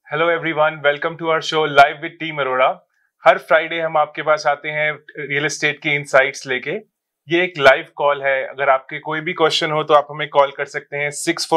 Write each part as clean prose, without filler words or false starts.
Hello everyone, welcome to our show live with team Arora. हर Friday हम आपके पास आते हैं रियल एस्टेट की इनसाइट्स लेके। ये एक लाइव कॉल है। अगर आपके कोई भी क्वेश्चन हो तो आप हमें कॉल कर सकते हैं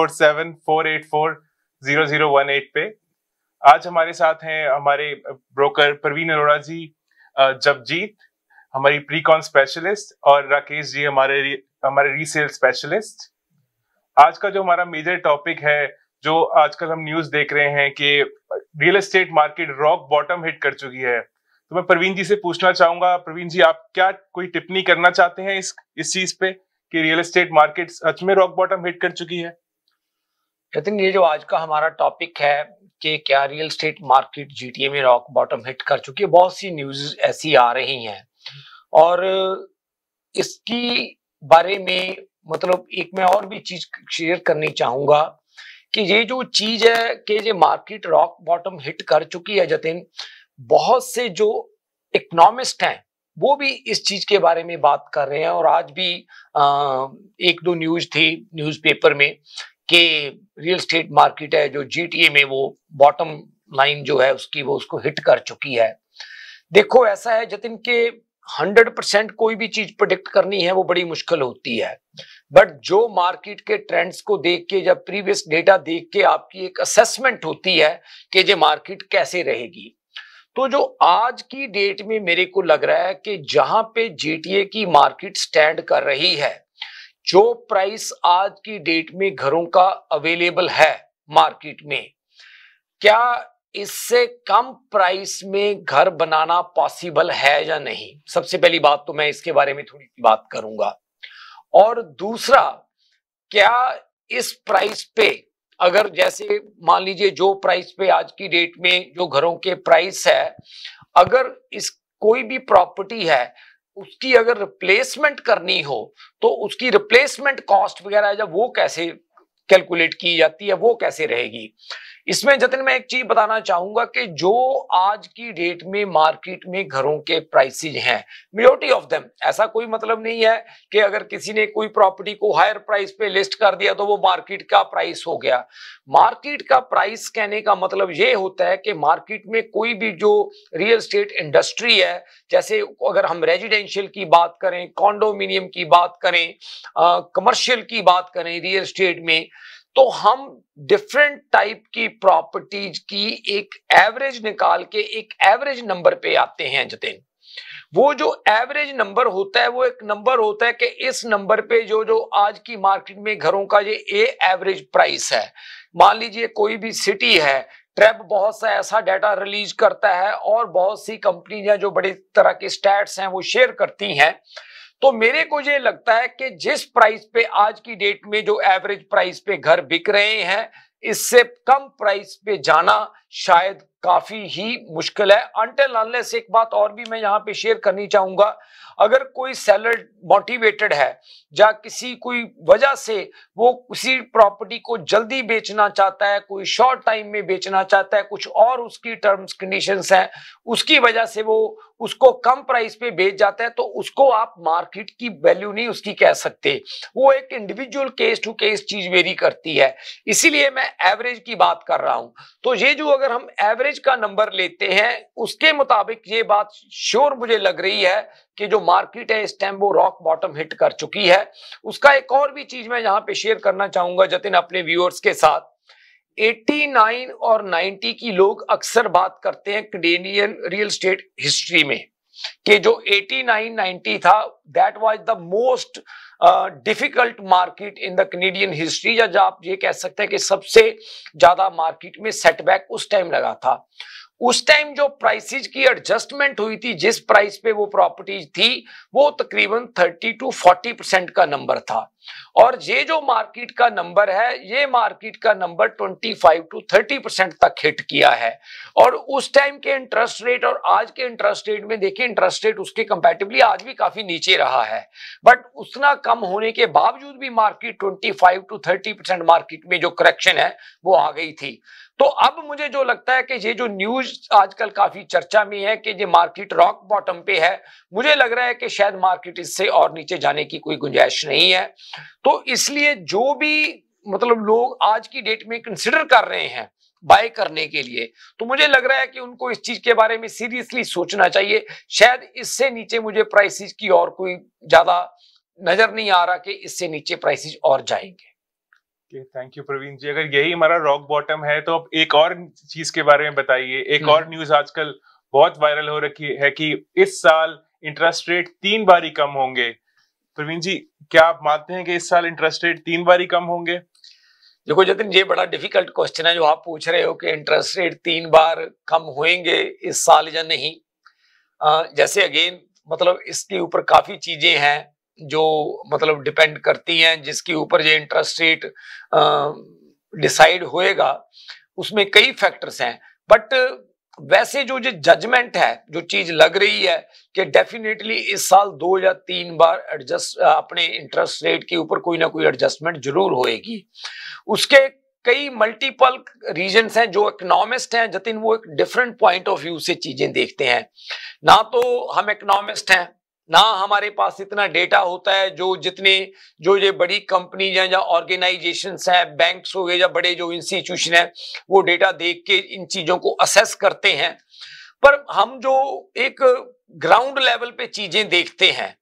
647-484-0018 पे। आज हमारे साथ हैं हमारे ब्रोकर प्रवीण अरोड़ा जी, जगजीत हमारी प्रीकॉन स्पेशलिस्ट, और राकेश जी हमारे रीसेल स्पेशलिस्ट। आज का जो हमारा मेजर टॉपिक है, जो आजकल हम न्यूज देख रहे हैं कि real estate market rock bottom hit कर चुकी है। तो मैं प्रवीण जी से पूछना चाहूंगा, प्रवीण जी आप क्या कोई टिप्पणी करना चाहते हैं इस चीज पे कि रियल एस्टेट मार्केट सच में रॉक बॉटम हिट कर चुकी है? नितिन, ये जो आज का हमारा टॉपिक है कि क्या रियल एस्टेट मार्केट जीटीए में रॉक बॉटम हिट कर चुकी है, बहुत सी न्यूज़ ऐसी आ रही हैं और इसकी बारे में मतलब एक मैं और भी चीज शेयर करनी चाहूंगा कि ये जो चीज है कि ये मार्केट रॉक बॉटम हिट कर चुकी है जतिन, बहुत से जो इकोनॉमिस्ट हैं वो भी इस चीज के बारे में बात कर रहे हैं। और आज भी एक दो न्यूज थी न्यूज़पेपर में कि रियल एस्टेट मार्केट है जो जीटीए में वो बॉटम लाइन जो है उसकी वो उसको हिट कर चुकी है। देखो, ऐसा है जतिन के 100% कोई भी चीज प्रोडिक्ट करनी है वो बड़ी मुश्किल होती है, बट जो मार्केट के ट्रेंड्स को देख के, जब प्रीवियस डेटा देख के आपकी एक असेसमेंट होती है कि ये मार्केट कैसे रहेगी। तो जो आज की डेट में मेरे को लग रहा है कि जहां पे जीटीए की मार्केट स्टैंड कर रही है, जो प्राइस आज की डेट में घरों का अवेलेबल है मार्केट में, क्या इससे कम प्राइस में घर बनाना पॉसिबल है या नहीं? सबसे पहली बात तो मैं इसके बारे में थोड़ी सी बात करूंगा। और दूसरा, क्या इस प्राइस पे अगर जैसे मान लीजिए जो प्राइस पे आज की डेट में जो घरों के प्राइस है, अगर इस कोई भी प्रॉपर्टी है उसकी अगर रिप्लेसमेंट करनी हो तो उसकी रिप्लेसमेंट कॉस्ट वगैरह जब वो कैसे कैलकुलेट की जाती है, वो कैसे रहेगी? इसमें जतिन मैं एक चीज बताना चाहूंगा कि जो आज की डेट में मार्केट में घरों के प्राइसेज हैं, मेजॉरिटी ऑफ देम, ऐसा कोई मतलब नहीं है कि अगर किसी ने कोई प्रॉपर्टी को हायर प्राइस पे लिस्ट कर दिया तो वो मार्केट का प्राइस हो गया। मार्केट का प्राइस कहने का मतलब ये होता है कि मार्केट में कोई भी जो रियल एस्टेट इंडस्ट्री है, जैसे अगर हम रेजिडेंशियल की बात करें, कॉन्डोमिनियम की बात करें, कमर्शियल की बात करें रियल एस्टेट में, तो हम डिफरेंट टाइप की प्रॉपर्टीज की एक एवरेज निकाल के एक एवरेज नंबर पे आते हैं जतिन। वो जो एवरेज नंबर होता है वो एक नंबर होता है कि इस नंबर पे जो जो आज की मार्केट में घरों का ये एवरेज प्राइस है। मान लीजिए कोई भी सिटी है, ट्रेब बहुत सा ऐसा डाटा रिलीज करता है और बहुत सी कंपनियां जो बड़ी तरह के स्टैट्स हैं वो शेयर करती हैं। तो मेरे को ये लगता है कि जिस प्राइस पे आज की डेट में जो एवरेज प्राइस पे घर बिक रहे हैं, इससे कम प्राइस पे जाना शायद काफी ही मुश्किल है। अनटिल अनलेस एक बात और भी मैं यहाँ पे शेयर करनी चाहूंगा, अगर कोई सेलर मोटिवेटेड है या किसी कोई वजह से वो किसी प्रॉपर्टी को जल्दी बेचना चाहता है, कोई शॉर्ट टाइम में बेचना चाहता है, कुछ और उसकी टर्म्स कंडीशंस हैं, उसकी वजह से वो उसको कम प्राइस पे बेच जाता है, तो उसको आप मार्केट की वैल्यू नहीं उसकी कह सकते। वो एक इंडिविजुअल केस टू केस चीज वेरी करती है, इसीलिए मैं एवरेज की बात कर रहा हूं। तो ये जो अगर हम एवरेज का नंबर लेते हैं उसके मुताबिक ये बात श्योर मुझे लग रही है कि जो मार्केट है इस टाइम वो रॉक बॉटम हिट कर चुकी है। उसका एक और भी चीज मैं यहाँ पे शेयर करना चाहूंगा जतिन अपने व्यूअर्स के साथ। 89 और 90 की लोग अक्सर बात करते हैं कैनेडियन रियल एस्टेट हिस्ट्री में कि जो 89-90 था that was the most difficult market in the Canadian history, या आप ये कह सकते हैं कि सबसे ज्यादा मार्केट में सेटबैक उस टाइम लगा था। उस टाइम जो प्राइसेज की एडजस्टमेंट हुई थी, जिस प्राइस पे वो प्रॉपर्टीज थी, वो तकरीबन 30-40% का नंबर था। और ये जो मार्केट का नंबर है, ये मार्केट का नंबर 25-30% तक हिट किया है। और उस टाइम के इंटरेस्ट रेट और आज के इंटरेस्ट रेट में देखिए, इंटरेस्ट रेट उसके कंपैरेटिवली आज भी काफी नीचे रहा है, बट उतना कम होने के बावजूद भी मार्केट 25-30% मार्केट में जो करेक्शन है वो आ गई थी। तो अब मुझे जो लगता है कि ये जो न्यूज आजकल काफी चर्चा में है कि ये मार्केट रॉक बॉटम पे है, मुझे लग रहा है कि शायद मार्केट इससे और नीचे जाने की कोई गुंजाइश नहीं है। तो इसलिए जो भी मतलब लोग आज की डेट में कंसिडर कर रहे हैं बाय करने के लिए। तो मुझे लग रहा है कि उनको इस चीज के बारे में सीरियसली सोचना चाहिए। शायद इससे नीचे मुझे प्राइसेस की और कोई ज्यादा नजर नहीं आ रहा कि इससे नीचे प्राइसेस और जाएंगे। Thank you Praveen ji. अगर यही हमारा रॉक बॉटम है तो अब एक और चीज के बारे में बताइए। एक और न्यूज आजकल बहुत वायरल हो रखी है कि इस साल इंटरेस्ट रेट 3 बार ही कम होंगे। प्रवीण जी, क्या आप मानते हैं कि इस साल इंटरेस्ट रेट 3 बार ही कम होंगे? देखो जतिन, ये बड़ा डिफिकल्ट क्वेश्चन है जो आप पूछ रहे हो कि इंटरेस्ट रेट 3 बार कम होंगे इस साल या नहीं। जैसे अगेन मतलब इसके ऊपर काफी चीजें हैं जो मतलब डिपेंड करती हैं, जिसके ऊपर ये इंटरेस्ट रेट डिसाइड होएगा। उसमें कई फैक्टर्स हैं, बट वैसे जो जजमेंट है, जो चीज लग रही है कि डेफिनेटली इस साल 2 या 3 बार एडजस्ट अपने इंटरेस्ट रेट के ऊपर कोई ना कोई एडजस्टमेंट जरूर होएगी। उसके कई मल्टीपल रीजंस हैं। जो इकोनॉमिस्ट हैं जतिन, वो एक डिफरेंट पॉइंट ऑफ व्यू से चीजें देखते हैं। ना तो हम इकोनॉमिस्ट हैं, ना हमारे पास इतना डेटा होता है जो ये बड़ी कंपनी या ऑर्गेनाइजेशंस हैं, बैंक्स हो गए या बड़े जो इंस्टीट्यूशन है, वो डेटा देख के इन चीजों को असेस करते हैं। पर हम जो एक ग्राउंड लेवल पे चीजें देखते हैं,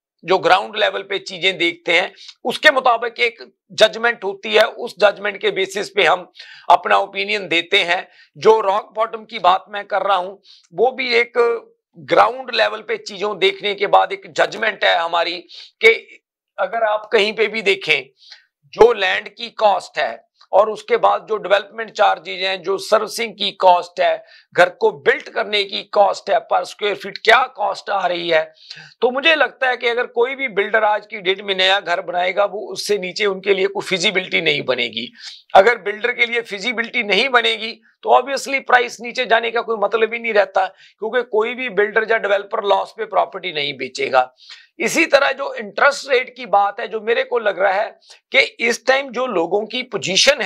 उसके मुताबिक एक जजमेंट होती है। उस जजमेंट के बेसिस पे हम अपना ओपिनियन देते हैं। जो रॉक बॉटम की बात मैं कर रहा हूं, वो भी एक ग्राउंड लेवल पे चीजों देखने के बाद एक जजमेंट है हमारी कि अगर आप कहीं पे भी देखें, जो लैंड की कॉस्ट है और उसके बाद जो डेवलपमेंट चार्जेज हैं, जो सर्विसिंग की कॉस्ट है, घर को बिल्ट करने की कॉस्ट है, पर स्क्वायर फीट क्या कॉस्ट आ रही है, तो मुझे लगता है कि अगर कोई भी बिल्डर आज की डेट में नया घर बनाएगा, वो उससे नीचे उनके लिए कोई फिजिबिलिटी नहीं बनेगी। अगर बिल्डर के लिए फिजिबिलिटी नहीं बनेगी तो ऑब्वियसली प्राइस नीचे जाने का कोई मतलब ही नहीं रहता, क्योंकि कोई भी बिल्डर या डेवलपर लॉस पे प्रॉपर्टी नहीं बेचेगा। इसी तरह जो इंटरेस्ट रेट की बात है, जो मेरे को लग रहा है कि इस टाइम जो लोगों की पोजीशन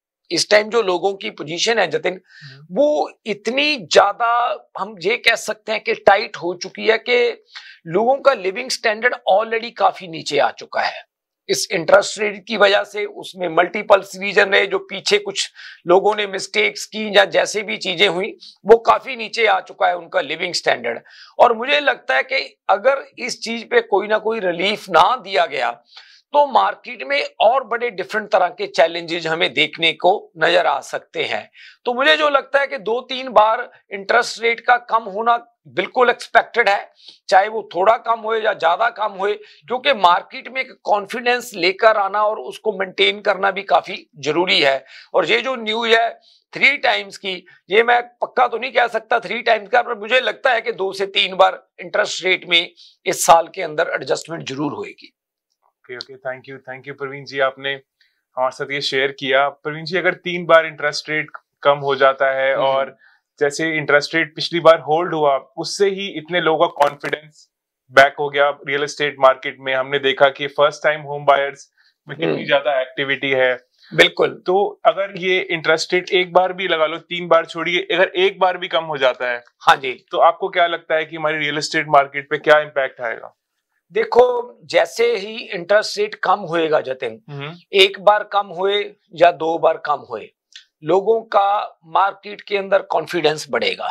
है जतिन, वो इतनी ज्यादा हम ये कह सकते हैं कि टाइट हो चुकी है कि लोगों का लिविंग स्टैंडर्ड ऑलरेडी काफी नीचे आ चुका है इस इंटरेस्ट रेट की वजह से। उसमें मल्टीपल रीजन रहे, जो पीछे कुछ लोगों ने मिस्टेक्स की या जैसे भी चीजें हुई, वो काफी नीचे आ चुका है उनका लिविंग स्टैंडर्ड। और मुझे लगता है कि अगर इस चीज पे कोई ना कोई रिलीफ ना दिया गया तो मार्केट में और बड़े डिफरेंट तरह के चैलेंजेस हमें देखने को नजर आ सकते हैं। तो मुझे जो लगता है कि 2-3 बार इंटरेस्ट रेट का कम होना बिल्कुल एक्सपेक्टेड है, चाहे वो थोड़ा कम होए या ज्यादा कम होए, क्योंकि मार्केट में कॉन्फिडेंस लेकर आना और उसको मेंटेन करना भी काफी जरूरी है। और ये जो न्यूज है 3 टाइम्स की, ये मैं पक्का तो नहीं कह सकता 3 टाइम्स का, पर मुझे लगता है कि 2 से 3 बार इंटरेस्ट रेट में इस साल के अंदर एडजस्टमेंट जरूर होगी। Okay, thank you Praveen ji, आपने हमारे साथ ये शेयर किया। प्रवीण जी, अगर 3 बार इंटरेस्ट रेट कम हो जाता है और जैसे इंटरेस्ट रेट पिछली बार होल्ड हुआ, उससे ही इतने लोगों का कॉन्फिडेंस बैक हो गया रियल एस्टेट मार्केट में। हमने देखा कि फर्स्ट टाइम होम बायर्स में कितनी ज्यादा एक्टिविटी है। बिल्कुल। तो अगर ये इंटरेस्ट रेट एक बार भी लगा लो, 3 बार छोड़िए, अगर एक बार भी कम हो जाता है, हाँ जी, तो आपको क्या लगता है कि हमारी रियल एस्टेट मार्केट पे क्या इम्पैक्ट आएगा? देखो, जैसे ही इंटरेस्ट रेट कम होएगा जतिन, एक बार कम हुए या 2 बार कम हुए, लोगों का मार्केट के अंदर कॉन्फिडेंस बढ़ेगा।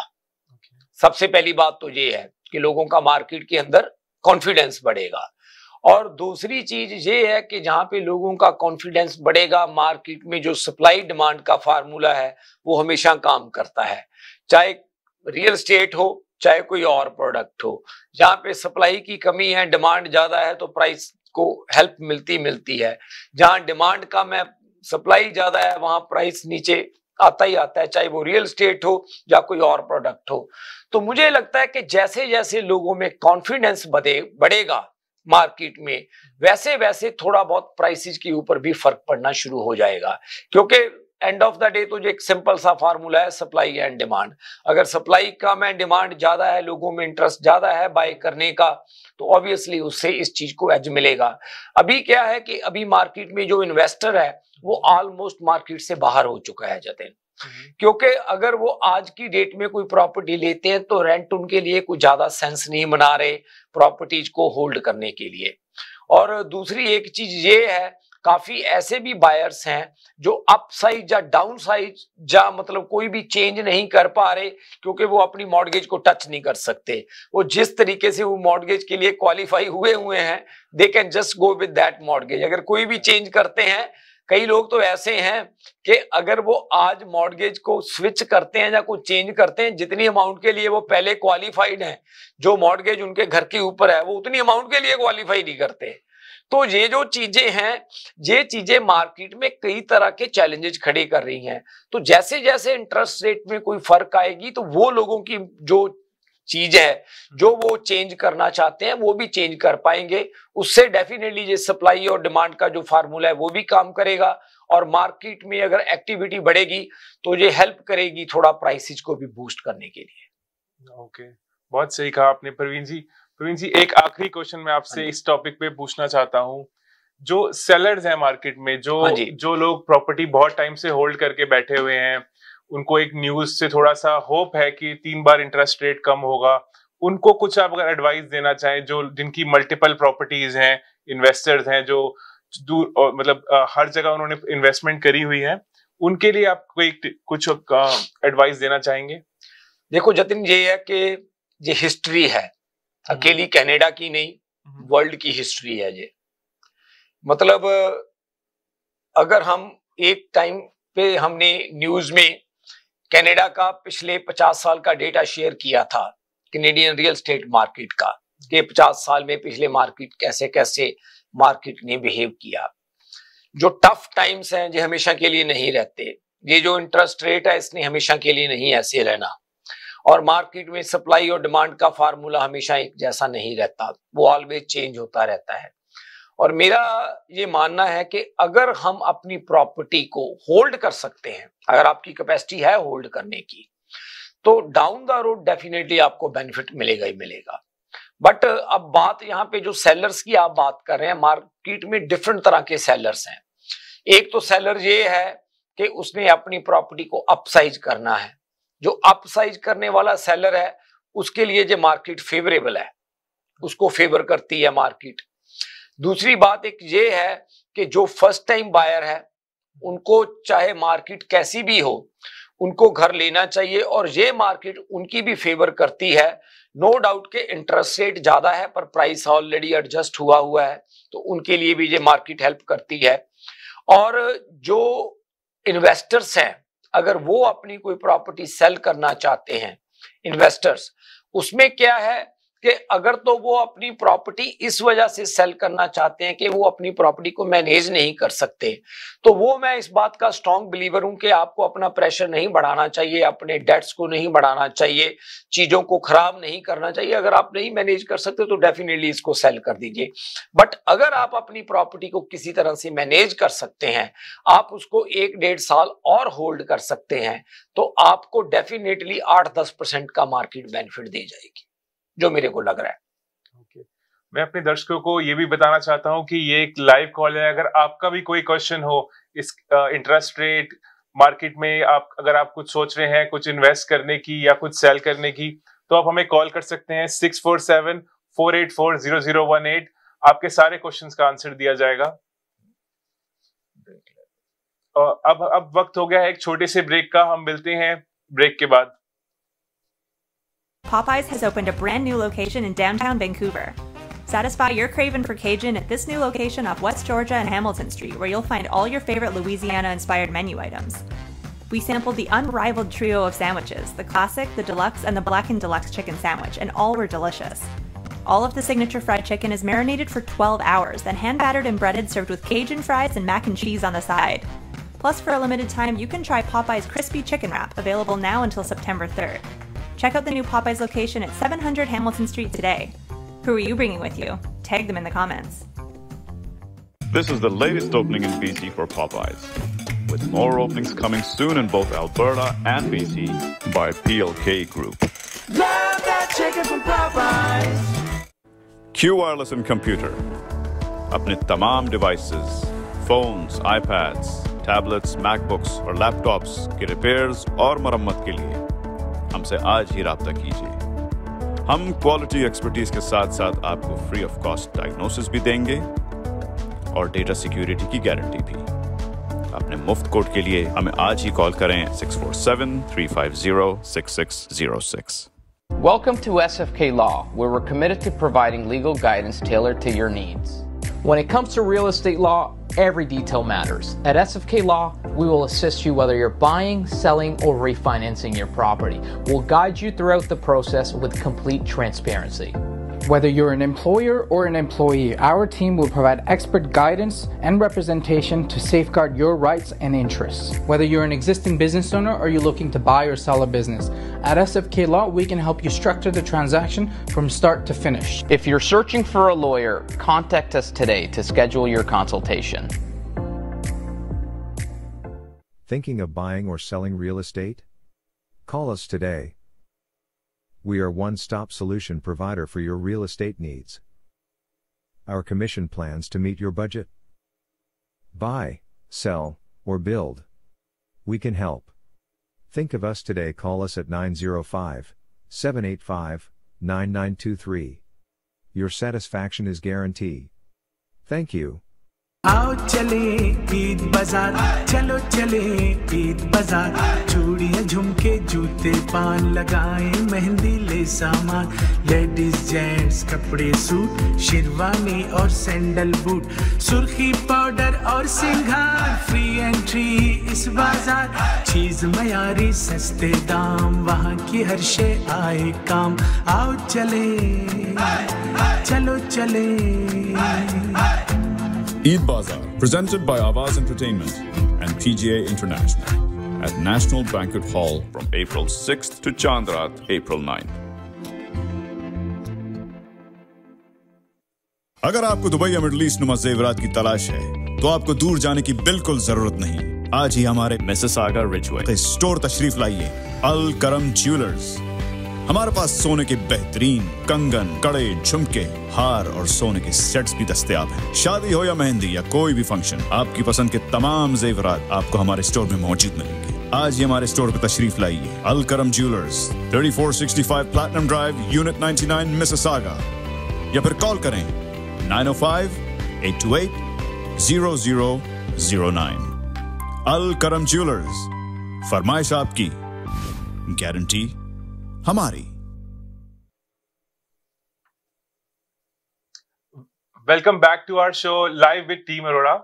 सबसे पहली बात तो ये है कि लोगों का मार्केट के अंदर कॉन्फिडेंस बढ़ेगा। और दूसरी चीज ये है कि जहां पे लोगों का कॉन्फिडेंस बढ़ेगा, मार्केट में जो सप्लाई डिमांड का फार्मूला है वो हमेशा काम करता है। चाहे रियल एस्टेट हो, चाहे कोई और प्रोडक्ट हो, जहां पे सप्लाई की कमी है, डिमांड ज्यादा है, तो प्राइस को हेल्प मिलती है। जहां डिमांड कम है, सप्लाई ज्यादा है, वहां प्राइस नीचे आता ही आता है, चाहे वो रियल एस्टेट हो या कोई और प्रोडक्ट हो। तो मुझे लगता है कि जैसे जैसे लोगों में कॉन्फिडेंस बढ़ेगा मार्केट में, वैसे वैसे थोड़ा बहुत प्राइसेस के ऊपर भी फर्क पड़ना शुरू हो जाएगा। क्योंकि एंड ऑफ द डे तो जो एक सिंपल सा फार्मूला है, सप्लाई एंड डिमांड। अगर सप्लाई कम है, डिमांड ज्यादा है, लोगों में इंटरेस्ट ज्यादा है बाय करने का, तो ऑब्वियसली उससे इस चीज को एज मिलेगा। अभी क्या है कि अभी मार्केट में जो इन्वेस्टर है वो ऑलमोस्ट मार्केट से बाहर हो चुका है जतिन, क्योंकि अगर वो आज की डेट में कोई प्रॉपर्टी लेते हैं तो रेंट उनके लिए कुछ ज्यादा सेंस नहीं बना रहे प्रॉपर्टीज को होल्ड करने के लिए। और दूसरी एक चीज ये है काफी ऐसे भी बायर्स हैं जो अप साइज या डाउन साइज या मतलब कोई भी चेंज नहीं कर पा रहे, क्योंकि वो अपनी मॉर्गेज को टच नहीं कर सकते। वो जिस तरीके से वो मॉर्गेज के लिए क्वालिफाई हुए हैं, they can just go with that mortgage. अगर कोई भी चेंज करते हैं, कई लोग तो ऐसे हैं कि अगर वो आज मॉर्गेज को स्विच करते हैं या कुछ चेंज करते हैं, जितनी अमाउंट के लिए वो पहले क्वालिफाइड हैं, जो मॉर्गेज उनके घर के ऊपर है, वो उतनी अमाउंट के लिए क्वालिफाई नहीं करते। तो ये जो चीजें हैं, ये चीजें मार्केट में कई तरह के चैलेंजेस खड़े कर रही हैं। तो जैसे जैसे इंटरेस्ट रेट में कोई फर्क आएगी, तो वो लोगों की जो चीज है जो वो चेंज करना चाहते हैं वो भी चेंज कर पाएंगे। उससे डेफिनेटली ये सप्लाई और डिमांड का जो फार्मूला है वो भी काम करेगा, और मार्केट में अगर एक्टिविटी बढ़ेगी तो ये हेल्प करेगी थोड़ा प्राइसेस को भी बूस्ट करने के लिए। ओके, बहुत सही कहा आपने प्रवीण जी। प्रवीण जी, एक आखिरी क्वेश्चन मैं आपसे इस टॉपिक पे पूछना चाहता हूँ। जो सेलर्स हैं मार्केट में, जो लोग प्रॉपर्टी बहुत टाइम से होल्ड करके बैठे हुए हैं, उनको एक न्यूज से थोड़ा सा होप है कि 3 बार इंटरेस्ट रेट कम होगा, उनको कुछ आप अगर एडवाइस देना चाहें, जो जिनकी मल्टीपल प्रॉपर्टीज हैं, इन्वेस्टर्स हैं, जो दूर मतलब हर जगह उन्होंने इन्वेस्टमेंट करी हुई है, उनके लिए आप कोई कुछ एडवाइस देना चाहेंगे? देखो जतिन, ये है कि ये हिस्ट्री है, अकेली कनाडा की नहीं, वर्ल्ड की हिस्ट्री है ये। मतलब अगर हम एक टाइम पे हमने न्यूज में कनाडा का पिछले 50 साल का डेटा शेयर किया था, कैनेडियन रियल एस्टेट मार्केट का, कि 50 साल में पिछले मार्केट कैसे कैसे मार्केट ने बिहेव किया। जो टफ टाइम्स हैं ये हमेशा के लिए नहीं रहते, ये जो इंटरेस्ट रेट है इसने हमेशा के लिए नहीं ऐसे रहना, और मार्केट में सप्लाई और डिमांड का फार्मूला हमेशा एक जैसा नहीं रहता, वो ऑलवेज चेंज होता रहता है। और मेरा ये मानना है कि अगर हम अपनी प्रॉपर्टी को होल्ड कर सकते हैं, अगर आपकी कैपेसिटी है होल्ड करने की, तो डाउन द रोड डेफिनेटली आपको बेनिफिट मिलेगा ही मिलेगा। बट अब बात यहाँ पे जो सेलर्स की आप बात कर रहे हैं, मार्केट में डिफरेंट तरह के सेलर्स हैं। एक तो सेलर ये है कि उसने अपनी प्रॉपर्टी को अपसाइज करना है। जो अपसाइज करने वाला सेलर है उसके लिए जो मार्केट फेवरेबल है, उसको फेवर करती है मार्केट। दूसरी बात एक ये है कि जो फर्स्ट टाइम बायर है उनको चाहे मार्केट कैसी भी हो, उनको घर लेना चाहिए, और ये मार्केट उनकी भी फेवर करती है। नो डाउट के इंटरेस्ट रेट ज्यादा है पर प्राइस ऑलरेडी एडजस्ट हुआ है, तो उनके लिए भी ये मार्केट हेल्प करती है। और जो इन्वेस्टर्स हैं, अगर वो अपनी कोई प्रॉपर्टी सेल करना चाहते हैं इन्वेस्टर्स, उसमें क्या है कि अगर तो वो अपनी प्रॉपर्टी इस वजह से सेल करना चाहते हैं कि वो अपनी प्रॉपर्टी को मैनेज नहीं कर सकते, तो वो मैं इस बात का स्ट्रांग बिलीवर हूं कि आपको अपना प्रेशर नहीं बढ़ाना चाहिए, अपने डेट्स को नहीं बढ़ाना चाहिए, चीजों को खराब नहीं करना चाहिए। अगर आप नहीं मैनेज कर सकते तो डेफिनेटली इसको सेल कर दीजिए। बट अगर आप अपनी प्रॉपर्टी को किसी तरह से मैनेज कर सकते हैं, आप उसको 1-1.5 साल और होल्ड कर सकते हैं, तो आपको डेफिनेटली 8-10% का मार्केट बेनिफिट दी जाएगी, जो मेरे को लग रहा है। मैं अपने दर्शकों को ये भी बताना चाहता हूं कि ये एक लाइव कॉल है। अगर आपका भी कोई क्वेश्चन हो इस इंटरेस्ट रेट मार्केट में, अगर आप कुछ सोच रहे हैं कुछ इन्वेस्ट करने की या कुछ सेल करने की, तो आप हमें कॉल कर सकते हैं 647-484-0018। आपके सारे क्वेश्चंस का आंसर दिया जाएगा। अब वक्त हो गया है एक छोटे से ब्रेक का, हम मिलते हैं ब्रेक के बाद। Popeyes has opened a brand new location in downtown Vancouver. Satisfy your craving for Cajun at this new location off West Georgia and Hamilton Street, where you'll find all your favorite Louisiana-inspired menu items. We sampled the unrivaled trio of sandwiches, the classic, the deluxe, and the blackened deluxe chicken sandwich, and all were delicious. All of the signature fried chicken is marinated for 12 hours, then hand-battered and breaded, served with Cajun fries and mac and cheese on the side. Plus, for a limited time, you can try Popeye's Crispy Chicken Wrap, available now until September 3rd. Check out the new Popeyes location at 700 Hamilton Street today. Who are you bringing with you? Tag them in the comments. This is the latest opening in BC for Popeyes, with more openings coming soon in both Alberta and BC by PLK Group. Love that chicken from Popeyes. Q Wireless and Computer. अपने तमाम devices, phones, iPads, tablets, MacBooks और laptops के repairs और मरम्मत के लिए हमसे आज ही राब्ता कीजिए। हम क्वालिटी एक्सपर्टीज के साथ साथ आपको फ्री ऑफ कॉस्ट डायग्नोसिस भी देंगे। और डेटा सिक्योरिटी की गारंटी भी। अपने मुफ्त कोड के लिए हमें आज ही कॉल करें 647-350-6606। Welcome to SFK Law, where we're committed to providing legal guidance tailored to your needs. When it comes to real estate law, every detail matters. At SFK Law, we will assist you whether you're buying, selling, or refinancing your property. We'll guide you throughout the process with complete transparency. Whether you're an employer or an employee, our team will provide expert guidance and representation to safeguard your rights and interests. Whether you're an existing business owner or you're looking to buy or sell a business, at SFK Law, we can help you structure the transaction from start to finish. If you're searching for a lawyer, contact us today to schedule your consultation. Thinking of buying or selling real estate? Call us today. We are one-stop solution provider for your real estate needs. Our commission plans to meet your budget. Buy, sell, or build. We can help. Think of us today. Call us at 905-785-9923. Your satisfaction is guaranteed. Thank you. आओ चले ईद बाजार, चलो चले ईद बाजार, चूड़ियां झुमके जूते पान लगाएं, मेहंदी ले सामान, लेडीज जेंट्स कपड़े सूट, शेरवानी और सैंडल बूट, सुर्खी पाउडर और सिंगार, फ्री एंट्री इस बाजार, चीज मयारी सस्ते दाम, वहाँ की हर शे आए काम, आओ चले चलो चले। Eid Bazaar, presented by Awaz Entertainment and PGA International at National Banquet Hall from April 6th to Chandrat, April 9th. अगर आपको दुबई या मिडल ईस्ट नुमा ज़ेवरात की तलाश है, तो आपको दूर जाने की बिल्कुल जरूरत नहीं। आज ही हमारे मिसिसागा रिजवे के स्टोर तशरीफ लाइए, अल करम ज्वेलर्स। हमारे पास सोने के बेहतरीन कंगन, कड़े, झुमके, हार और सोने के सेट्स भी दस्तयाब हैं। शादी हो या मेहंदी या कोई भी फंक्शन, आपकी पसंद के तमाम जेवरात आपको हमारे स्टोर में मौजूद मिलेंगे। आज ही हमारे स्टोर पर तशरीफ लाइए, Al Karam jewellers, 3465 platinum drive, unit 99, Mississauga, या फिर कॉल करें 905-828-0009। अल करम ज्वेलर्स, फरमाइश आपकी, गारंटी हमारी। Welcome back to our show live with team Arora.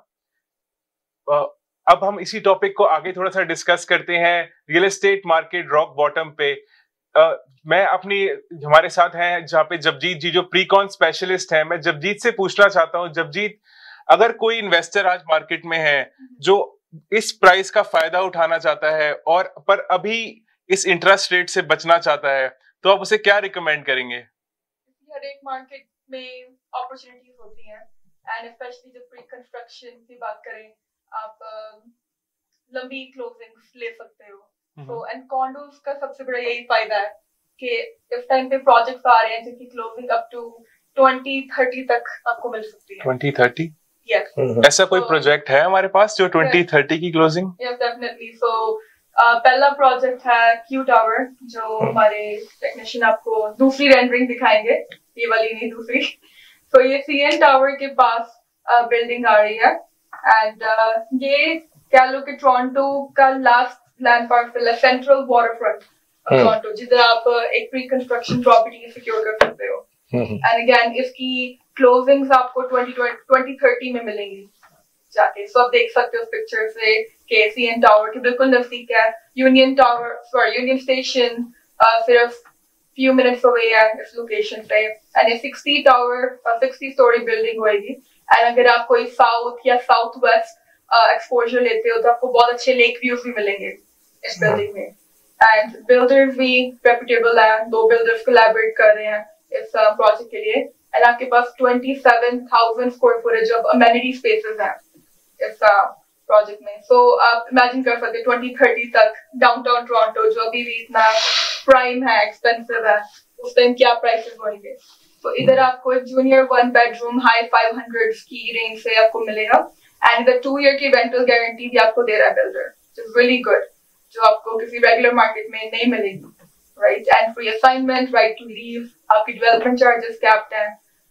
अब हम इसी टॉपिक को आगे थोड़ा सा डिस्कस करते हैं, real estate market rock bottom पे। मैं हमारे साथ हैं जहाँ पे जबजीत जी जो प्रीकॉन स्पेशलिस्ट हैं। मैं जबजीत से पूछना चाहता हूँ, जबजीत, अगर कोई इन्वेस्टर आज मार्केट में है जो इस प्राइस का फायदा उठाना चाहता है और पर अभी इस इंटरेस्ट रेट से बचना चाहता है, तो आप उसे क्या रिकमेंड करेंगे? हर एक मार्केट में अपॉर्चुनिटीज होती हैं, एंड स्पेशली जब प्री कंस्ट्रक्शन की बात करें, आप लंबी क्लोजिंग्स ले सकते हो। तो एंड कॉन्डोज का सबसे बड़ा यही फायदा है कि इस टाइम पे प्रोजेक्ट्स आ रहे हैं जिनकी क्लोजिंग अप टू 2030 तक आपको मिल सकती है। 2030? यस। ऐसा कोई प्रोजेक्ट है हमारे पास जो 2030 की क्लोजिंग? Yes, definitely. सो पहला प्रोजेक्ट है क्यू टावर, जो हमारे टेक्नीशियन आपको दूसरी रेंडरिंग दिखाएंगे, ये वाली नहीं दूसरी। तो ये सीएन टावर के पास बिल्डिंग आ रही है, एंड ये कह लो कि टोरंटो का लास्ट लैंड पार्सल है, सेंट्रल वाटर फ्रंट टोरंटो, जिधर आप एक प्री कंस्ट्रक्शन प्रॉपर्टी सिक्योर कर सकते हो। एंड अगेन इसकी क्लोजिंग्स आपको 2030 में मिलेंगी जाके। सो आप देख सकते हो पिक्चर से कि सीएन टावर के बिल्कुल नजदीक है। यूनियन स्टेशन सिर्फ few minutes away है इस लोकेशन पे, एंड ये 60 स्टोरी बिल्डिंग होगी। एंड अगर आप कोई साउथ या साउथ वेस्ट एक्सपोजर लेते हो तो आपको बहुत अच्छे लेक व्यूज भी मिलेंगे इस बिल्डिंग में। एंड बिल्डर्स भी रेप्यूटेबल है, 2 बिल्डर्स कोलैबोरेट कर रहे हैं इस प्रोजेक्ट के लिए। एंड आपके पास 27,000 square footage of amenity spaces हैं इस प्रोजेक्ट में। सो आप इमेजिन कर सकते हैं 2030 तक डाउनटाउन टोरंटो, जो अभी भी इतना प्राइम है, एक्सपेंसिव है, उस टाइम क्या प्राइसेस होंगे। तो इधर आपको एक जूनियर 1 बेडरूम हाई 500 की रेंज से आपको मिलेगा, एंड इधर 2 ईयर की रेंटल गारंटी भी आपको दे रहा है builder, which is really good, जो आपको किसी रेगुलर मार्केट में नहीं मिलेगी, right. And free assignment, right to leave, आपकी डेवलपमेंट चार्जेस कैप्ड हैं,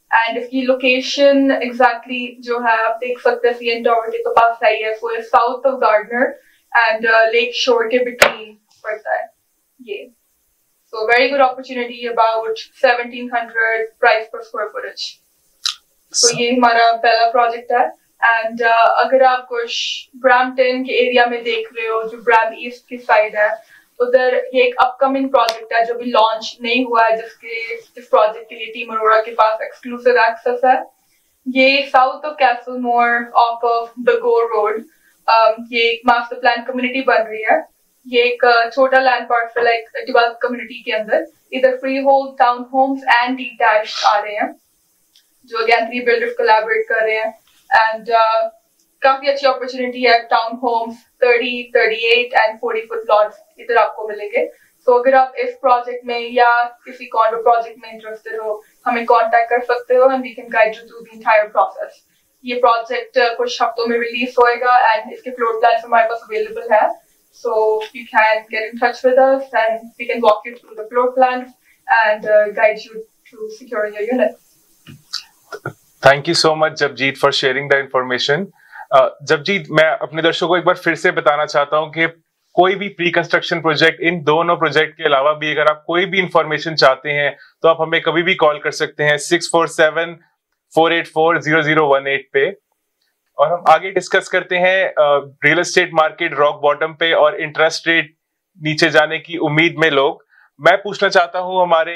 एंड इसकी लोकेशन एग्जैक्टली जो है आप देख सकते हैं सीएन टावर के तो पास है, है वो south of Gardiner and Lake Shore के बिटवीन पड़ता है ये. So very good opportunity, about 1700 price per square footage. So ये हमारा पहला प्रोजेक्ट है. एंड अगर आप कुछ ब्रैम्पटन के एरिया में देख रहे हो, जो ब्रैम ईस्ट की साइड है, उधर ये एक अपकमिंग प्रोजेक्ट है जो भी लॉन्च नहीं हुआ है, जिस प्रोजेक्ट के लिए टीम अरोड़ा के पास एक्सक्लूसिव एक्सेस है. ये south of Castlemore off off the go road, ये एक मास्टर प्लान कम्युनिटी बन रही है. ये एक छोटा लैंड पार्सल है डेवलप कम्युनिटी के अंदर. इधर free hold town homes and detached आ रहे हैं जो अगेन 3 बिल्डर्स कोलैबोरेट कर रहे हैं. एंड काफी अच्छी अपॉर्चुनिटी है. Town homes 30, 38 and 40 foot lots इधर आपको मिलेंगे. तो अगर आप इस प्रोजेक्ट में या किसी कॉन्डो प्रोजेक्ट में इंटरेस्टेड हो, हमें कांटेक्ट कर सकते हो and we can guide you through the entire process. ये प्रोजेक्ट कुछ हफ्तों में रिलीज होएगा एंड इसके फ्लोर प्लान हमारे पास अवेलेबल है. So you can get in touch with us and we can walk you through the floor plans and guide you to securing your unit. Thank you so much, Japjit, for sharing the information. Japjit, मैं अपने दर्शकों को एक बार फिर से बताना चाहता हूँ कि कोई भी प्री कंस्ट्रक्शन प्रोजेक्ट, इन दोनों प्रोजेक्ट के अलावा भी अगर आप कोई भी इंफॉर्मेशन चाहते हैं तो आप हमें कभी भी कॉल कर सकते हैं 647-484-0018 पे. और हम आगे डिस्कस करते हैं real estate market rock bottom पे और इंटरेस्ट रेट नीचे जाने की उम्मीद में लोग. मैं पूछना चाहता हूं हमारे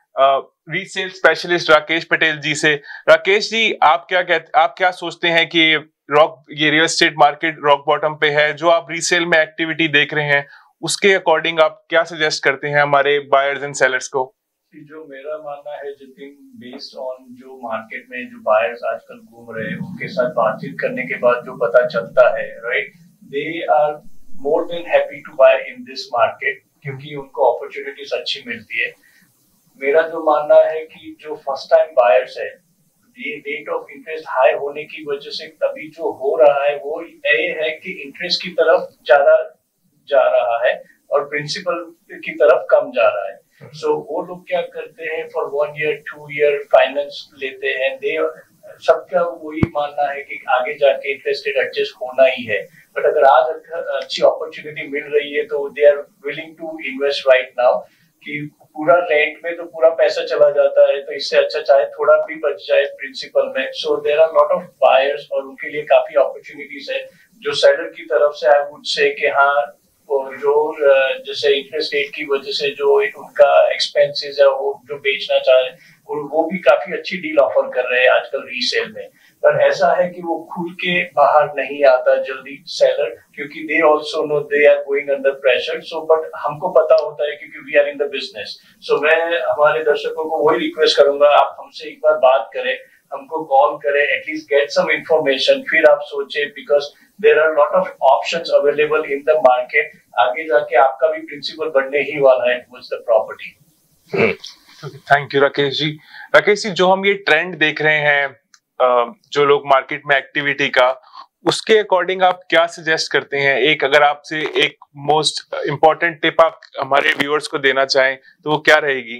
रीसेल स्पेशलिस्ट राकेश पटेल जी से. राकेश जी, आप क्या सोचते हैं कि ये real estate market rock bottom पे है? जो आप रीसेल में एक्टिविटी देख रहे हैं उसके अकॉर्डिंग आप क्या सजेस्ट करते हैं हमारे बायर्स एंड सेलर्स को? जो मेरा मानना है जितिन, बेस्ड ऑन जो मार्केट में जो बायर्स आजकल घूम रहे हैं उनके साथ बातचीत करने के बाद जो पता चलता है, right, they are more than happy to buy in this market क्योंकि उनको अपॉर्चुनिटीज अच्छी मिलती है. मेरा जो मानना है कि जो फर्स्ट टाइम बायर्स है, ये रेट ऑफ इंटरेस्ट हाई होने की वजह से अभी जो हो रहा है वो ये है कि इंटरेस्ट की तरफ ज्यादा जा रहा है और प्रिंसिपल की तरफ कम जा रहा है. So, वो लोग क्या करते हैं, फॉर 1 year 2 year फाइनेंस लेते हैं. दे सबका वही मानना है कि आगे जाके इंटरेस्ट रेट एडजस्ट होना ही है. बट अगर आज अच्छी अपॉर्चुनिटी मिल रही है तो they are willing to invest right now. कि पूरा रेंट में तो पूरा पैसा चला जाता है, तो इससे अच्छा चाहे थोड़ा भी बच जाए प्रिंसिपल में. So there are lot of buyers और उनके लिए काफी अपॉर्चुनिटीज है. जो सेलर की तरफ से आई वुड से कि हाँ, और जो जैसे इंटरेस्ट रेट की वजह से जो उनका एक्सपेंसेस है वो जो बेचना चाह रहे हैं और वो भी काफी अच्छी डील ऑफर कर रहे हैं आजकल रीसेल में. पर ऐसा है कि वो खुल के बाहर नहीं आता जल्दी सेलर, क्योंकि they also know they are going under pressure. So but हमको पता होता है क्योंकि we are in the business. So मैं हमारे दर्शकों को वही रिक्वेस्ट करूंगा, आप हमसे एक बार बात करें, हमको कॉल करें, एटलीस्ट गेट सम इंफॉर्मेशन, फिर आप सोचे, because there are lot of options available in the market. आगे जाके आपका भी प्रिंसिपल बढ़ने ही वाला है towards the property. Thank you Rakesh ji. Rakesh ji, जो हम ये ट्रेंड देख रहे हैं जो लोग मार्केट में एक्टिविटी का, उसके अकॉर्डिंग आप क्या सजेस्ट करते हैं? एक अगर आपसे एक मोस्ट इम्पोर्टेंट टिप आप हमारे व्यूअर्स को देना चाहें तो वो क्या रहेगी?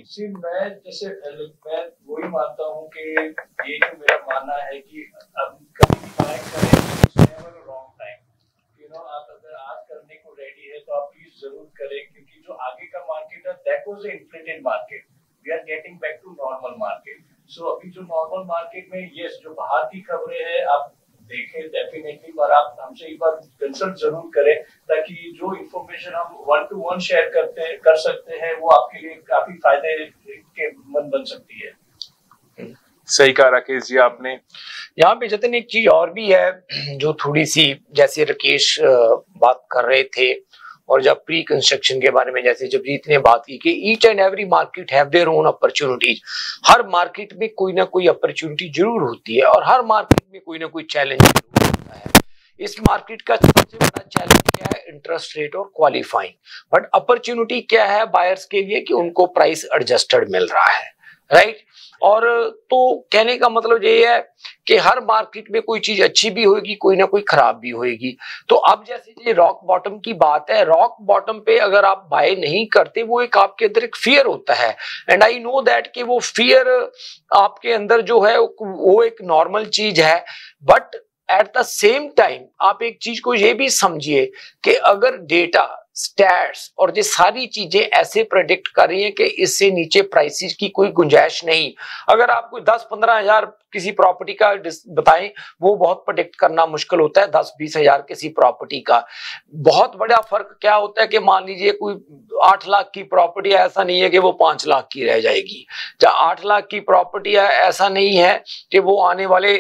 मैं वही मानता हूँ कि ये जो मेरा मानना है कि अब कभी भी बाय करें रॉन्ग टाइम. आप अगर आज करने को रेडी है तो आप प्लीज जरूर करें, क्योंकि जो आगे का मार्केट है that was a inflated market. We are getting back to normal market. So अभी जो नॉर्मल मार्केट में यस जो बाहर की खबरें हैं आप देखें डेफिनेटली, पर आप हमसे एक बार कंसल्ट जरूर करें ताकि जो इन्फॉर्मेशन हम 1-to-1 शेयर कर सकते हैं वो आपके लिए काफी फायदे के मंद बन सकती है. सही कहा राकेश जी आपने. यहाँ पे जतिन एक चीज और भी है जो थोड़ी सी, जैसे राकेश बात कर रहे थे और जब प्री कंस्ट्रक्शन के बारे में जैसे जबजीत ने बात की कि each and every market have their own opportunities. हर मार्केट में कोई ना कोई अपॉर्चुनिटी जरूर होती है और हर मार्केट में कोई ना कोई चैलेंज जरूर होता है. इस मार्केट का सबसे बड़ा चैलेंज क्या है? इंटरेस्ट रेट और क्वालिफाइंग. बट अपॉर्चुनिटी क्या है बायर्स के लिए कि उनको प्राइस एडजस्टेड मिल रहा है, राइट. और तो कहने का मतलब ये है कि हर मार्केट में कोई चीज अच्छी भी होगी, कोई ना कोई खराब भी होगी। तो अब जैसे ये रॉक बॉटम की बात है, रॉक बॉटम पे अगर आप बाय नहीं करते, वो एक आपके अंदर एक फियर होता है, एंड आई नो दैट कि वो फियर आपके अंदर जो है वो एक नॉर्मल चीज है। But at the same time आप एक चीज को ये भी समझिए कि अगर डेटा, स्टैट्स और ये सारी चीजें ऐसे प्रेडिक्ट कर रही हैं कि इससे नीचे प्राइसेस की कोई गुंजाइश नहीं। अगर आप कोई 10-15 हजार किसी प्रॉपर्टी का बताएं, वो बहुत प्रेडिक्ट करना मुश्किल होता है। 10-20 हजार किसी प्रॉपर्टी का बहुत बड़ा फर्क क्या होता है कि मान लीजिए कोई 8 लाख की प्रॉपर्टी है, ऐसा नहीं है कि वो 5 लाख की रह जाएगी। जहाँ 8 लाख की प्रॉपर्टी है, ऐसा नहीं है कि वो आने वाले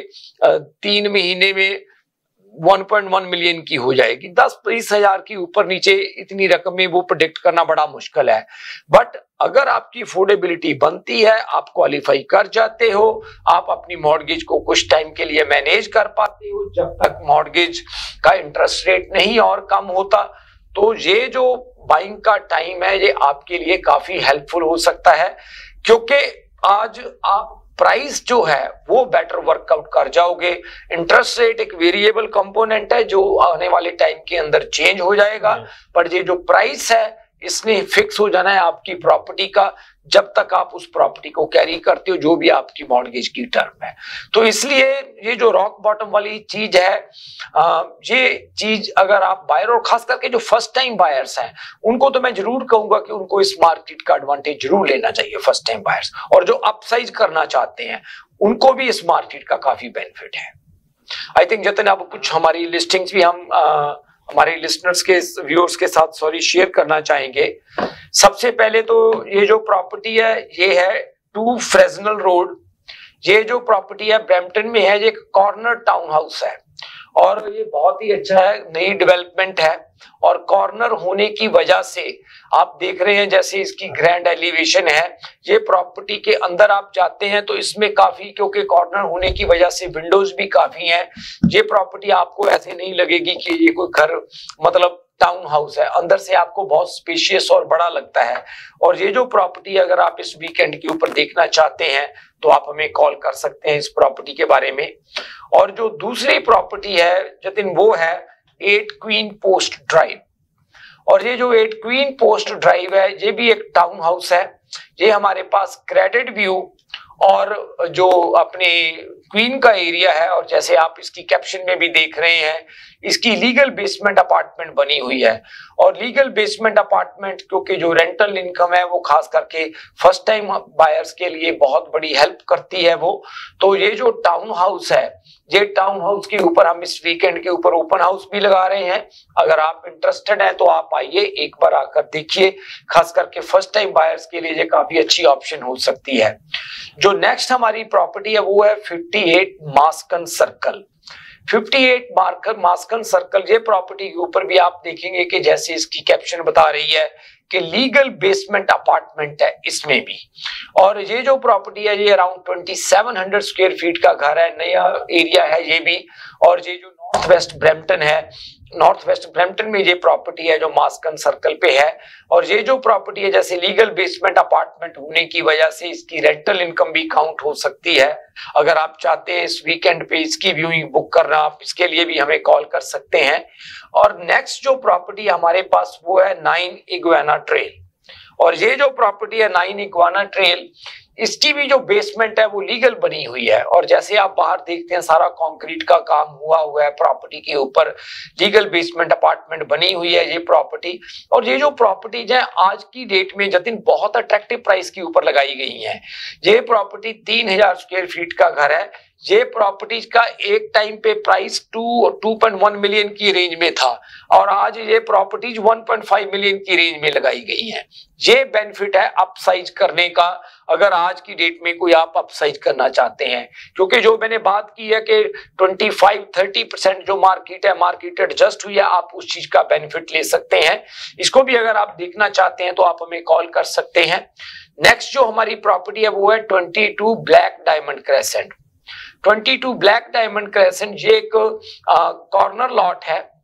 3 महीने में 1.1 मिलियन की हो जाएगी। 10-20 हजार की ऊपर नीचे इतनी रकम में वो प्रेडिक्ट करना बड़ा मुश्किल है। बट अगर आपकी अफोर्डेबिलिटी बनती है, आप क्वालिफाई कर जाते हो, आप अपनी मॉर्गेज को कुछ टाइम के लिए मैनेज कर पाते हो, जब तक मॉर्गेज का इंटरेस्ट रेट नहीं और कम होता, तो ये जो बाइंग का टाइम है ये आपके लिए काफी हेल्पफुल हो सकता है। क्योंकि आज आप प्राइस जो है वो बेटर वर्कआउट कर जाओगे। इंटरेस्ट रेट एक वेरिएबल कंपोनेंट है जो आने वाले टाइम के अंदर चेंज हो जाएगा, पर ये जो प्राइस है इसने फिक्स हो जाना है आपकी प्रॉपर्टी का, जब तक आप उस प्रॉपर्टी को कैरी करते हो, जो भी आपकी मॉर्गेज की टर्म है। तो इसलिए ये जो रॉक बॉटम वाली चीज है, ये चीज अगर आप बायर, और खास करके जो फर्स्ट टाइम बायर्स हैं, उनको तो मैं जरूर कहूंगा कि उनको इस मार्केट का एडवांटेज जरूर लेना चाहिए, फर्स्ट टाइम बायर्स। और जो अपसाइज करना चाहते हैं उनको भी इस मार्केट का काफी बेनिफिट है। आई थिंक जतन अब कुछ हमारी लिस्टिंग्स भी हम हमारे लिसनर्स के, व्यूअर्स के साथ शेयर करना चाहेंगे। सबसे पहले तो ये जो प्रॉपर्टी है ये है 2 फ्रेजनल रोड। ये जो प्रॉपर्टी है ब्रैम्पटन में है, ये कॉर्नर टाउन हाउस है और ये बहुत ही अच्छा है, नई डेवलपमेंट है। और कॉर्नर होने की वजह से आप देख रहे हैं जैसे इसकी ग्रैंड एलिवेशन है, ये प्रॉपर्टी के अंदर आप जाते हैं तो इसमें काफी, क्योंकि कॉर्नर होने की वजह से विंडोज भी काफी हैं, ये प्रॉपर्टी आपको ऐसे नहीं लगेगी कि ये कोई घर मतलब टाउन हाउस है, अंदर से आपको बहुत स्पेशियस और बड़ा लगता है। और ये जो प्रॉपर्टी अगर आप इस वीकेंड के ऊपर देखना चाहते हैं तो आप हमें कॉल कर सकते हैं इस प्रॉपर्टी के बारे में। और जो दूसरी प्रॉपर्टी है जतिन, वो है 8 क्वीन पोस्ट ड्राइव। और ये जो 8 क्वीन पोस्ट ड्राइव है ये भी एक टाउन हाउस है। ये हमारे पास क्रेडिट व्यू और जो अपने क्वीन का एरिया है, और जैसे आप इसकी कैप्शन में भी देख रहे हैं, इसकी लीगल बेसमेंट अपार्टमेंट बनी हुई है। और लीगल बेसमेंट अपार्टमेंट क्योंकि जो रेंटल इनकम है वो खास करके फर्स्ट टाइम बायर्स के लिए बहुत बड़ी हेल्प करती है वो। तो ये जो टाउन हाउस है, ये टाउन हाउस के ऊपर हम इस वीकेंड के ऊपर ओपन हाउस भी लगा रहे हैं। अगर आप इंटरेस्टेड हैं तो आप आइए, एक बार आकर देखिए। खास करके फर्स्ट टाइम बायर्स के लिए ये काफी अच्छी ऑप्शन हो सकती है। जो नेक्स्ट हमारी प्रॉपर्टी है वो है 58 मास्कन सर्कल। 58 मास्कन सर्कल, ये प्रॉपर्टी के ऊपर भी आप देखेंगे कि जैसे इसकी कैप्शन बता रही है कि लीगल बेसमेंट अपार्टमेंट है इसमें भी। और ये जो प्रॉपर्टी है ये अराउंड 2700 स्क्वायर फीट का घर है, नया एरिया है ये भी। और ये जो नॉर्थ वेस्ट ब्रैम्पटन है, नॉर्थ वेस्ट ब्रैम्पटन में ये प्रॉपर्टी है जो मास्कन सर्कल पे है। और ये जो प्रॉपर्टी है जैसे लीगल बेसमेंट अपार्टमेंट होने की वजह से इसकी रेंटल इनकम भी काउंट हो सकती है। अगर आप चाहते हैं इस वीकेंड पे इसकी व्यूइंग बुक करना, आप इसके लिए भी हमें कॉल कर सकते हैं। और नेक्स्ट जो प्रॉपर्टी हमारे पास वो है 9 इग्वाना ट्रेल। और ये जो प्रॉपर्टी है 9 इग्वाना ट्रेल, इसकी भी जो बेसमेंट है वो लीगल बनी हुई है। और जैसे आप बाहर देखते हैं सारा कंक्रीट का काम हुआ है प्रॉपर्टी के ऊपर, लीगल बेसमेंट अपार्टमेंट बनी हुई है ये प्रॉपर्टी। और ये जो प्रॉपर्टीज है आज की डेट में जतिन बहुत अट्रैक्टिव प्राइस के ऊपर लगाई गई है। ये प्रॉपर्टी 3000 स्क्वायर फीट का घर है। ये प्रॉपर्टीज का एक टाइम पे प्राइस 2.1 मिलियन की रेंज में था और आज ये प्रॉपर्टीज 1.5 मिलियन की रेंज में लगाई गई हैं। ये बेनिफिट है अपसाइज करने का, अगर आज की डेट में कोई आप अपसाइज करना चाहते हैं। क्योंकि जो मैंने बात की है कि 25-30% जो मार्केट है, मार्केट एडजस्ट हुई है, आप उस चीज का बेनिफिट ले सकते हैं। इसको भी अगर आप देखना चाहते हैं तो आप हमें कॉल कर सकते हैं। नेक्स्ट जो हमारी प्रॉपर्टी है वो है 22 black diamond crescent. 22 black diamond crescent ये एक कॉर्नर लॉट है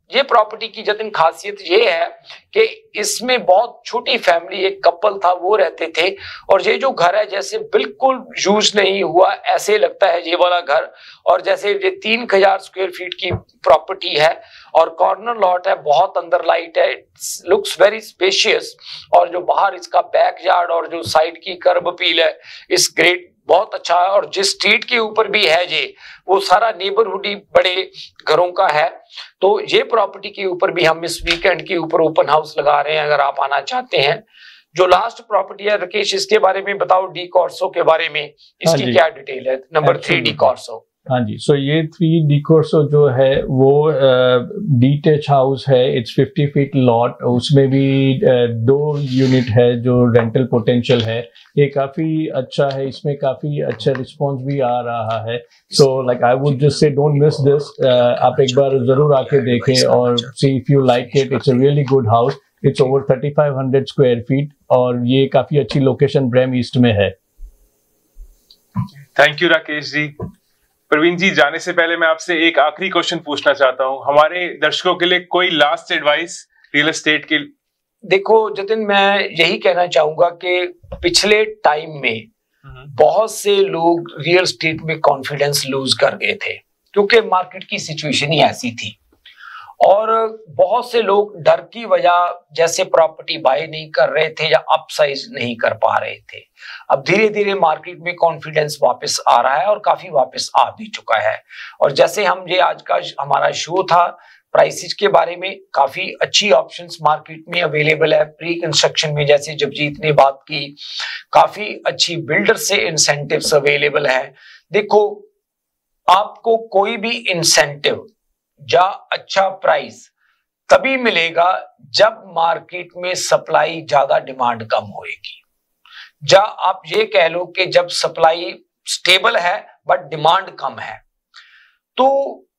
ये प्रॉपर्टी की जतिन खासियत ये है कि इसमें बहुत छोटी फैमिली, एक कपल था वो रहते थे, और ये जो घर है जैसे बिल्कुल यूज नहीं हुआ ऐसे लगता है ये वाला घर, और जैसे ये 3000 स्क्वायर फीट की प्रॉपर्टी है और कॉर्नर लॉट है, बहुत अंदर लाइट है, लुक्स वेरी स्पेशियस, और जो बाहर इसका बैक यार्ड और जो साइड की कर्ब अपील है इस ग्रेट बहुत अच्छा है, और जिस स्ट्रीट के ऊपर भी है ये वो सारा नेबरहुड ही बड़े घरों का है। तो ये प्रॉपर्टी के ऊपर भी हम इस वीकेंड के ऊपर ओपन हाउस लगा रहे हैं, अगर आप आना चाहते हैं। जो लास्ट प्रॉपर्टी है राकेश, इसके बारे में बताओ, डी कॉर्सो के बारे में, इसकी क्या डिटेल है? Number 3 De Corso. हाँ जी, सो ये 3 डी कॉर्सो जो है वो डीटैच हाउस है, इट्स 50 फीट लॉट, उसमें भी 2 यूनिट है जो रेंटल पोटेंशियल है, ये काफी अच्छा है, इसमें काफी अच्छा रिस्पॉन्स भी आ रहा है। So like I would just say don't miss this, आप एक बार जरूर आके देखें और see if you like it, it's a really good house, it's over 3500 square feet और ये काफी अच्छी लोकेशन ब्रैम ईस्ट में है। Thank you Rakesh ji. प्रवीण जी, जाने से पहले मैं आपसे एक आखिरी क्वेश्चन पूछना चाहता हूं, हमारे दर्शकों के लिए कोई लास्ट एडवाइस रियल एस्टेट के? देखो जतिन, मैं यही कहना चाहूंगा कि पिछले टाइम में बहुत से लोग रियल एस्टेट में कॉन्फिडेंस लूज कर गए थे क्योंकि मार्केट की सिचुएशन ही ऐसी थी, और बहुत से लोग डर की वजह जैसे प्रॉपर्टी बाय नहीं कर रहे थे या अपसाइज नहीं कर पा रहे थे। अब धीरे धीरे मार्केट में कॉन्फिडेंस वापस आ रहा है और काफी वापस आ भी चुका है। और जैसे हम ये आज का हमारा शो था प्राइसेस के बारे में, काफी अच्छी ऑप्शंस मार्केट में अवेलेबल है। प्री कंस्ट्रक्शन में जैसे जबजीत ने बात की, काफी अच्छी बिल्डर से इंसेंटिव्स अवेलेबल है। देखो, आपको कोई भी इंसेंटिव या अच्छा प्राइस तभी मिलेगा जब मार्केट में सप्लाई ज्यादा डिमांड कम होएगी, या आप ये कह लो कि जब सप्लाई स्टेबल है बट डिमांड कम है। तो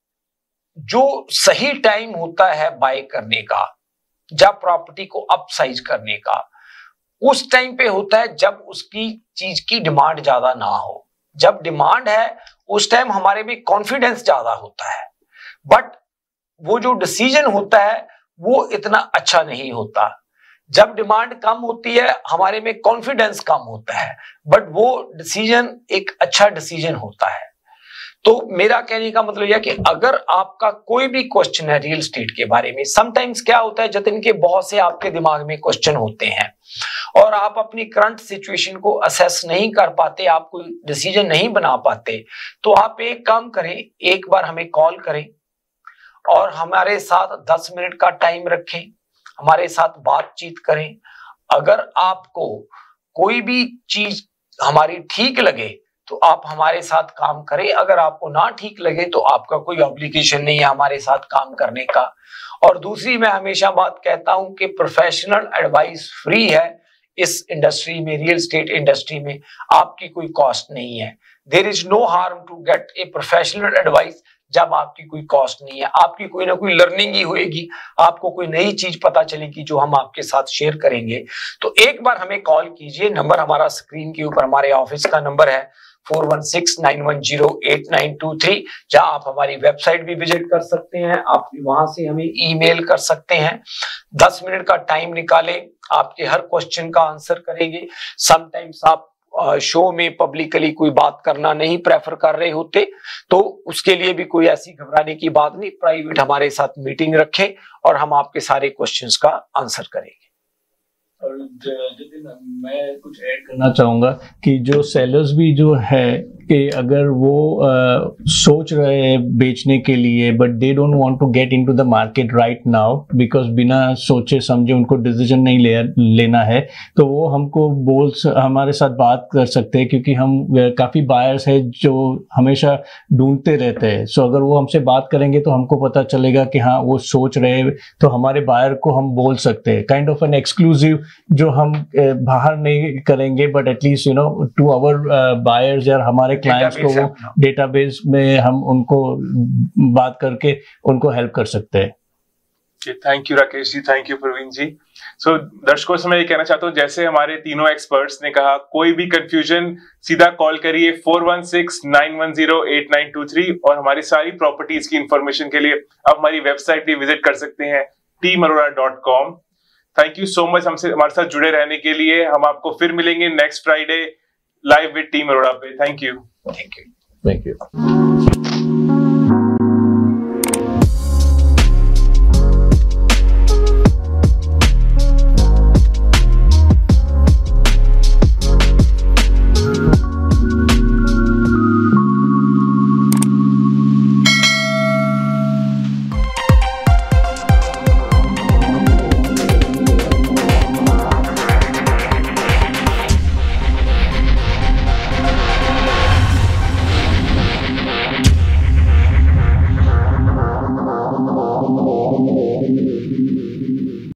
जो सही टाइम होता है बाय करने का या प्रॉपर्टी को अपसाइज करने का, उस टाइम पे होता है जब उसकी चीज की डिमांड ज्यादा ना हो। जब डिमांड है उस टाइम हमारे में कॉन्फिडेंस ज्यादा होता है, बट वो जो डिसीजन होता है वो इतना अच्छा नहीं होता। जब डिमांड कम होती है हमारे में कॉन्फिडेंस कम होता है, बट वो डिसीजन एक अच्छा डिसीजन होता है। तो मेरा कहने का मतलब यह कि अगर आपका कोई भी क्वेश्चन है रियल एस्टेट के बारे में, समटाइम्स क्या होता है जतिन के बहुत से आपके दिमाग में क्वेश्चन होते हैं और आप अपनी करंट सिचुएशन को असेस नहीं कर पाते, आप कोई डिसीजन नहीं बना पाते, तो आप एक काम करें, एक बार हमें कॉल करें और हमारे साथ 10 मिनट का टाइम रखें, हमारे साथ बातचीत करें। अगर आपको कोई भी चीज हमारी ठीक लगे तो आप हमारे साथ काम करें, अगर आपको ना ठीक लगे तो आपका कोई ऑब्लिगेशन नहीं है हमारे साथ काम करने का। और दूसरी, मैं हमेशा बात कहता हूं कि प्रोफेशनल एडवाइस फ्री है इस इंडस्ट्री में, रियल एस्टेट इंडस्ट्री में आपकी कोई कॉस्ट नहीं है। There is no harm to get a professional advice जब आपकी कोई कॉस्ट नहीं है, आपकी कोई ना कोई लर्निंग ही होएगी, आपको कोई नई चीज पता चलेगी जो हम आपके साथ शेयर करेंगे। तो एक बार हमें कॉल कीजिए, नंबर हमारा स्क्रीन के ऊपर हमारे ऑफिस का नंबर है 4169108923, जहां आप हमारी वेबसाइट भी विजिट कर सकते हैं, आप वहां से हमें ईमेल कर सकते हैं। 10 मिनट का टाइम निकालें, आपके हर क्वेश्चन का आंसर करेंगे। समटाइम्स आप शो में पब्लिकली कोई बात करना नहीं प्रेफर कर रहे होते, तो उसके लिए भी कोई ऐसी घबराने की बात नहीं, प्राइवेट हमारे साथ मीटिंग रखें और हम आपके सारे क्वेश्चंस का आंसर करेंगे। और मैं कुछ ऐड करना चाहूंगा कि जो सेलर्स भी जो है कि अगर वो सोच रहे हैं बेचने के लिए but they don't want to get into the market right now because बिना सोचे समझे उनको डिसीजन नहीं लेना है, तो वो हमको हमारे साथ बात कर सकते हैं, क्योंकि हम काफ़ी बायर्स है जो हमेशा ढूंढते रहते हैं। सो अगर वो हमसे बात करेंगे तो हमको पता चलेगा कि हाँ वो सोच रहे, तो हमारे बायर को हम बोल सकते हैं, काइंड ऑफ एन एक्सक्लूसिव जो हम बाहर नहीं करेंगे, but at least to our buyers या हमारे क्लाइंट्स को वो डेटाबेस में हम उनको बात करके उनको हेल्प कर सकते हैं। Thank you Rakesh ji, thank you Praveen ji. So दर्शकों से मैं ये कहना चाहता हूँ, जैसे हमारे तीनों एक्सपर्ट्स ने कहा, कोई भी कंफ्यूजन सीधा कॉल करिए 4169108923 और हमारी सारी प्रॉपर्टीज की इंफॉर्मेशन के लिए आप हमारी वेबसाइट भी विजिट कर सकते हैं teamarora.com। Thank you so much हमसे हमारे साथ जुड़े रहने के लिए। हम आपको फिर मिलेंगे next Friday live with team Arora पे। Thank you. Thank you.